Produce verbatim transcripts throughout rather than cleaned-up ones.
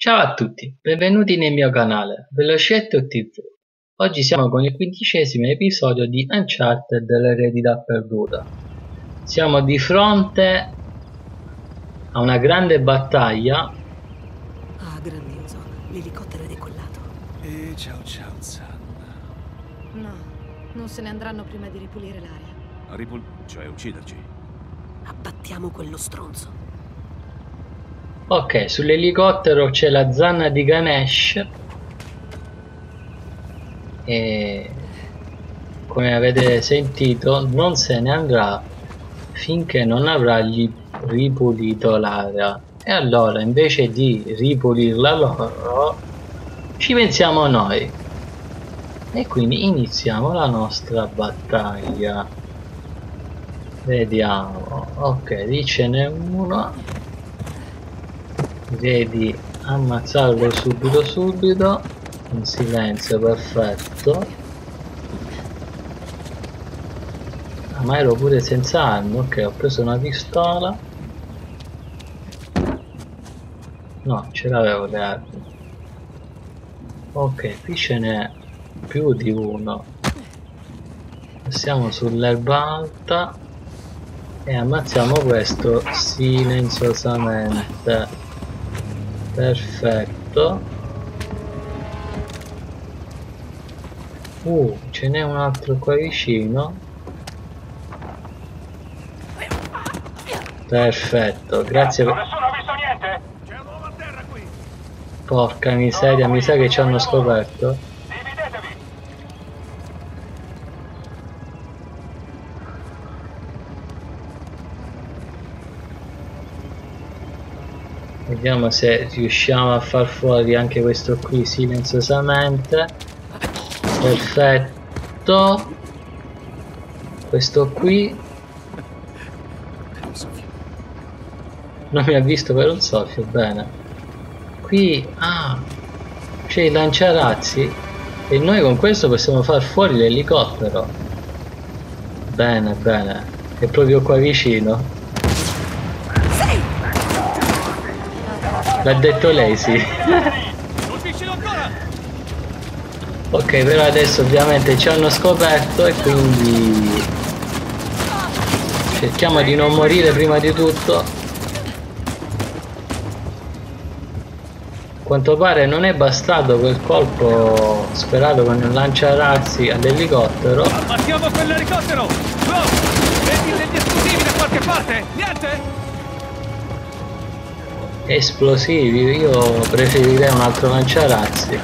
Ciao a tutti, benvenuti nel mio canale Velocetto ti vu. Oggi siamo con il quindicesimo episodio di Uncharted dell'eredità perduta. Siamo di fronte a una grande battaglia. Ah, grandioso, l'elicottero è decollato. E ciao ciao San. No, non se ne andranno prima di ripulire l'aria. Ripul... cioè ucciderci. Abbattiamo quello stronzo. Ok, sull'elicottero c'è la zanna di Ganesh e come avete sentito non se ne andrà finché non avrà ripulito l'area. E allora invece di ripulirla loro ci pensiamo noi e quindi iniziamo la nostra battaglia. Vediamo. Ok, lì ce n'è uno. Direi di ammazzarlo subito subito in silenzio. Perfetto. Ah, ma ero pure senza armi. Ok, ho preso una pistola. No, ce l'avevo le armi. Ok, qui ce n'è più di uno. Passiamo sull'erba alta e ammazziamo questo silenziosamente. Perfetto. Uh, ce n'è un altro qua vicino. Perfetto, grazie per... Nessuno ha visto niente? C'è un uomo a terra qui. Porca miseria, mi sa che ci hanno scoperto. Dividetevi! Vediamo se riusciamo a far fuori anche questo qui silenziosamente. Perfetto. Questo qui non mi ha visto per un soffio, bene. Qui, ah, c'è il lanciarazzi e noi con questo possiamo far fuori l'elicottero. Bene, bene, è proprio qua vicino. L'ha detto lei, sì. Colpiscilo ancora. Ok, però adesso ovviamente ci hanno scoperto e quindi cerchiamo di non morire prima di tutto. A quanto pare non è bastato quel colpo sperato con il lanciarazzi all'elicottero. Ammazziamo quell'elicottero. Go! Vedi degli esplosivi da qualche parte? Niente? Esplosivi, io preferirei un altro lanciarazzi.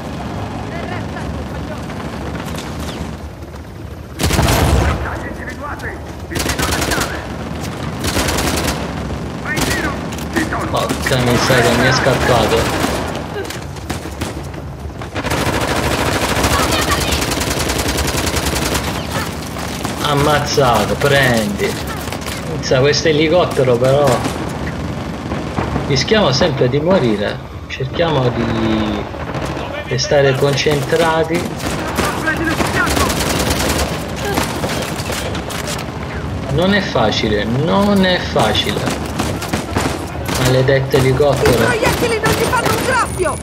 Porca miseria, mi è scappato. Ammazzato, prendi. Pensa, questo elicottero però rischiamo sempre di morire. Cerchiamo di restare concentrati. Non è facile, non è facile. Maledetto elicottero. I proiettili non ti fanno un graffio!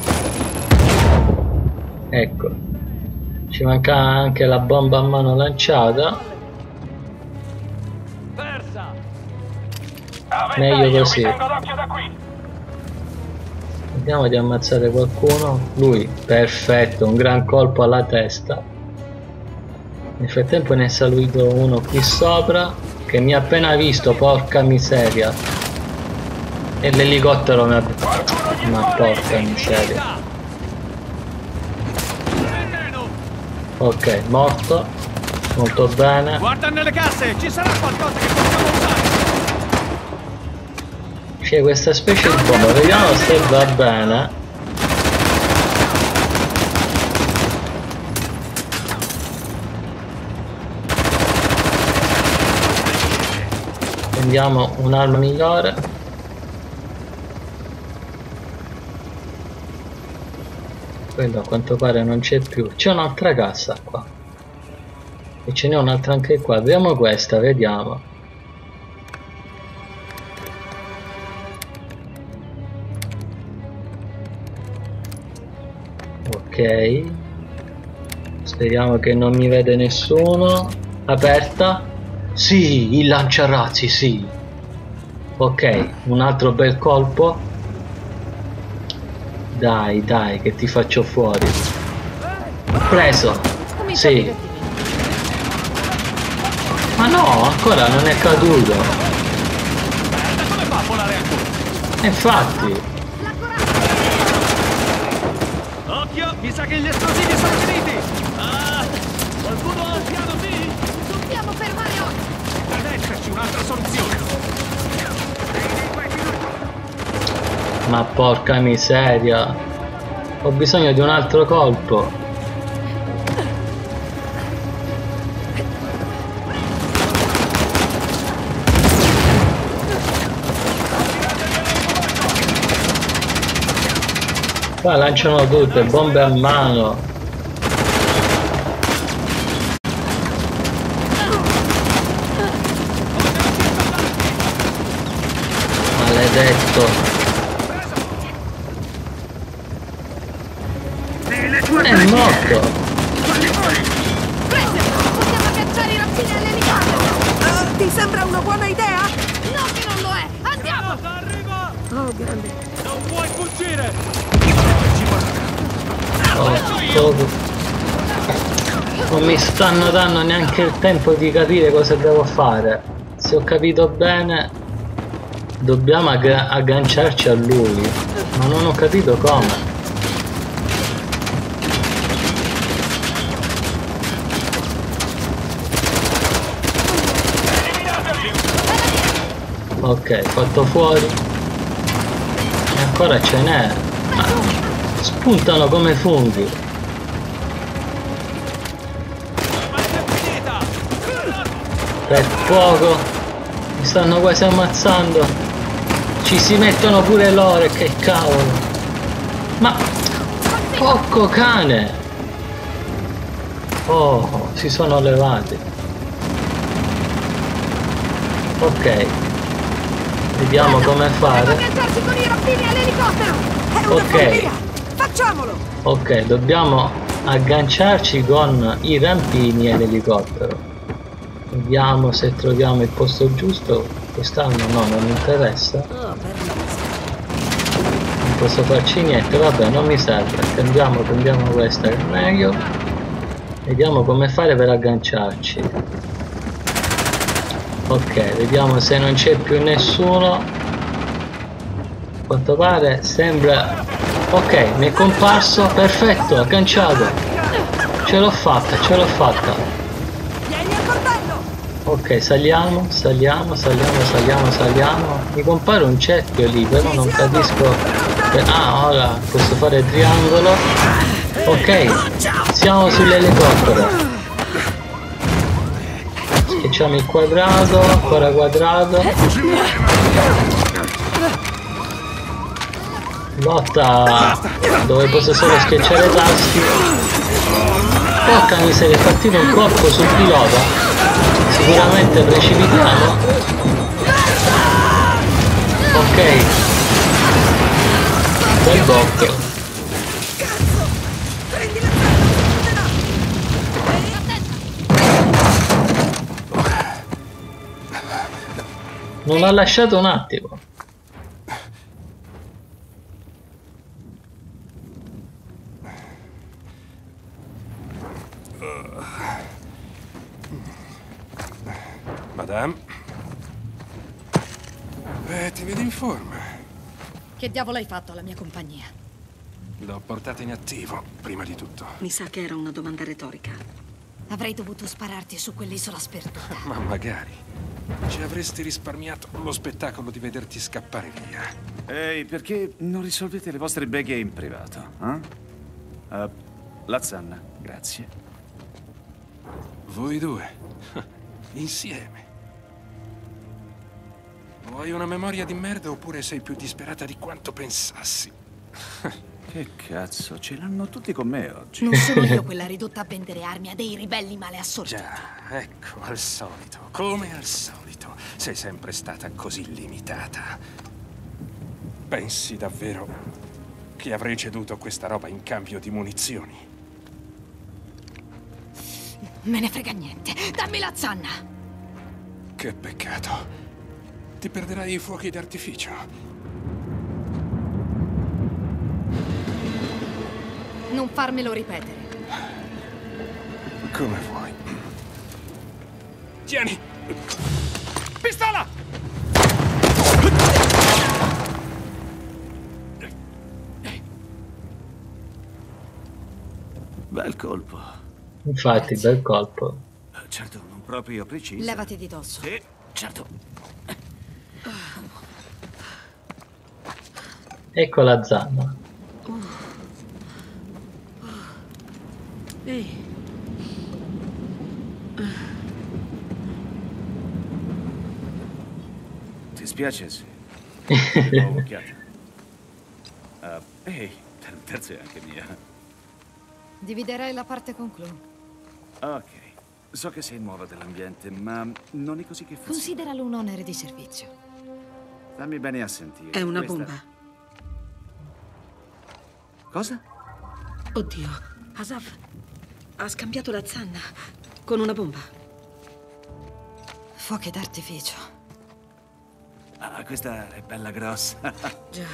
Ecco. Ci manca anche la bomba a mano lanciata. Persa. Meglio così. Tengo d'occhio da qui. Vediamo di ammazzare qualcuno. Lui, perfetto, un gran colpo alla testa. Nel frattempo ne è salito uno qui sopra che mi ha appena visto, porca miseria. E l'elicottero mi ha... ma porca miseria. Ok, morto. Molto bene. Guarda nelle casse, ci sarà qualcosa che possiamo usare. C'è questa specie di bomba, vediamo se va bene. Prendiamo un'arma migliore. Quello a quanto pare non c'è più. C'è un'altra cassa qua. E ce n'è un'altra anche qua. Vediamo questa, vediamo. Ok. Speriamo che non mi vede nessuno. Aperta. Sì, il lanciarazzi, sì. Ok, un altro bel colpo. Dai, dai, che ti faccio fuori. Preso. Sì. Ma no, ancora non è caduto. Come fa a volare ancora? Infatti. Occhio, mi sa che gli esplosivi sono finiti. Ah, qualcuno ha il piano B? Dobbiamo fermare oggi. Deve esserci un'altra soluzione. Ma porca miseria. Ho bisogno di un altro colpo. Qua lanciano tutte, bombe a mano. Maledetto. È morto. Possiamo cacciare i rampini all'elicottero. Ti sembra una buona idea? No, che non lo è. Andiamo. Arriva! Oh, grande. Non puoi fuggire! Oh, non mi stanno dando neanche il tempo di capire cosa devo fare. Se ho capito bene, dobbiamo agg agganciarci a lui, ma non ho capito come. Ok, fatto fuori. E ancora ce n'è. Ma spuntano come funghi. Per poco. Mi stanno quasi ammazzando. Ci si mettono pure loro, che cavolo. Ma porco cane. Oh, si sono levati. Ok. Vediamo come fare. Cacciarsi con i rampini all'elicottero. È una Ok. follia. Facciamolo. Ok, dobbiamo agganciarci con i rampini e l'elicottero. Vediamo se troviamo il posto giusto. Quest'anno no, non mi interessa. Non posso farci niente, vabbè, non mi serve. Cambiamo, prendiamo questa, è meglio. Vediamo come fare per agganciarci. Ok, vediamo se non c'è più nessuno. A quanto pare sembra. Ok, mi è comparso, perfetto, agganciato. Ce l'ho fatta, ce l'ho fatta. Vieni al coltello. Ok, saliamo, saliamo, saliamo, saliamo, saliamo. Mi compare un cerchio lì, però non capisco. Ah, ora posso fare triangolo. Ok, siamo sull'elicottero. Schiacciamo il quadrato, ancora quadrato. Lotta dove posso solo schiacciare i tasti. Porca miseria, è partito un colpo sul pilota. Sicuramente precipitiamo. Ok. Bel botto. Non l'ha lasciato un attimo. Madame? Beh, ti vedi in forma. Che diavolo hai fatto alla mia compagnia? L'ho portata in attivo, prima di tutto. Mi sa che era una domanda retorica. Avrei dovuto spararti su quell'isola sperduta. Ma magari. Ci avresti risparmiato lo spettacolo di vederti scappare via. Ehi, perché non risolvete le vostre beghe in privato? Eh? Uh, la zanna, grazie. Voi due, insieme. Vuoi una memoria di merda oppure sei più disperata di quanto pensassi? Che cazzo, ce l'hanno tutti con me oggi. Non sono io quella ridotta a vendere armi a dei ribelli male assortiti. Già, ecco, al solito, come al solito, sei sempre stata così limitata. Pensi davvero che avrei ceduto questa roba in cambio di munizioni. Me ne frega niente. Dammi la zanna. Che peccato. Ti perderai i fuochi d'artificio. Non farmelo ripetere. Come vuoi. Tieni! Pistola! Bel colpo. Infatti, bel colpo. Certo, non proprio preciso. Levati di dosso. Sì, certo. Ecco la zanna. Ehi, Ti spiace se l'ho occhiata? Uh, ehi, il terzo è anche mia. Dividerei la parte con Clu. Ok, so che sei nuova dell'ambiente, ma non è così che funziona. Consideralo un onere di servizio. Fammi bene a sentire. è una Questa- bomba. Cosa? Oddio, Asaf ha scambiato la zanna con una bomba. Fuochi d'artificio. Ah, questa è bella grossa. Già.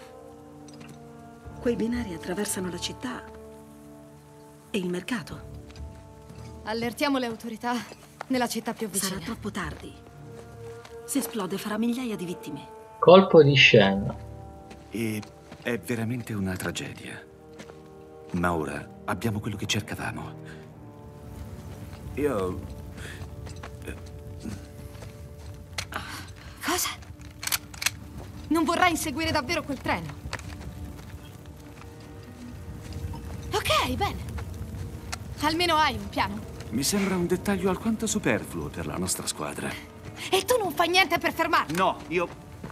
Quei binari attraversano la città e il mercato. Allertiamo le autorità nella città più vicina. Sarà troppo tardi. Se esplode farà migliaia di vittime. Colpo di scena. E è veramente una tragedia. Ma ora abbiamo quello che cercavamo. Io... Cosa? Non vorrai inseguire davvero quel treno? Ok, bene. Almeno hai un piano. Mi sembra un dettaglio alquanto superfluo per la nostra squadra. E tu non fai niente per fermarmi. No, io...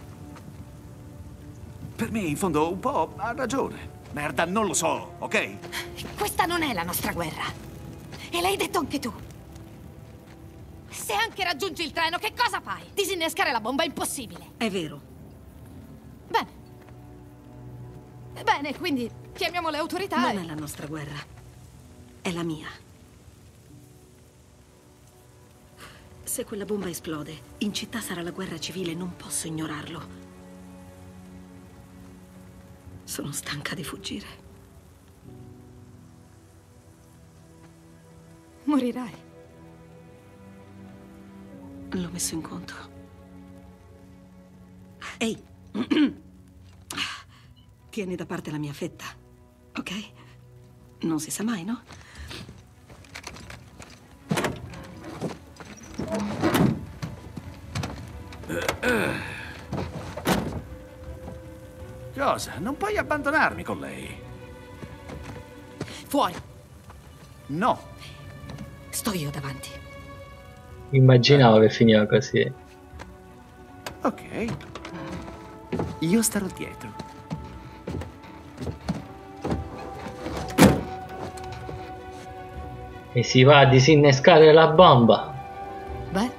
Per me, in fondo, un po' ha ragione. Merda, non lo so, ok? Questa non è la nostra guerra. E l'hai detto anche tu. Se anche raggiungi il treno, che cosa fai? Disinnescare la bomba è impossibile. È vero. Bene. Bene, quindi chiamiamo le autorità Non e... è la nostra guerra. È la mia. Se quella bomba esplode, in città sarà la guerra civile, non posso ignorarlo. Sono stanca di fuggire. Morirai. L'ho messo in conto. Ehi! Tieni da parte la mia fetta, ok? Non si sa mai, no? Cosa? Non puoi abbandonarmi con lei. Fuori. No. Sto io davanti. Immaginavo che finiva così. Ok. Io starò dietro. E si va a disinnescare la bomba. Beh,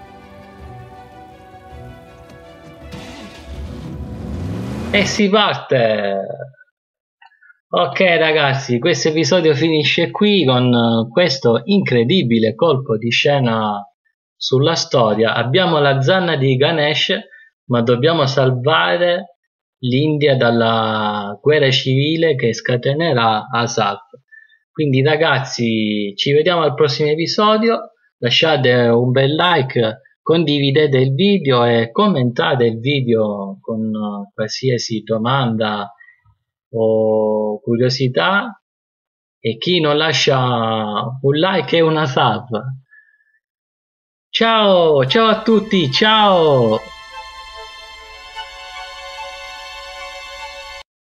E si parte. Ok ragazzi, questo episodio finisce qui con questo incredibile colpo di scena sulla storia. Abbiamo la zanna di Ganesh, ma dobbiamo salvare l'India dalla guerra civile che scatenerà Asaf. Quindi ragazzi, ci vediamo al prossimo episodio. Lasciate un bel like, condividete il video e commentate il video con qualsiasi domanda o curiosità, e chi non lascia un like è una sub. Ciao, ciao a tutti, ciao!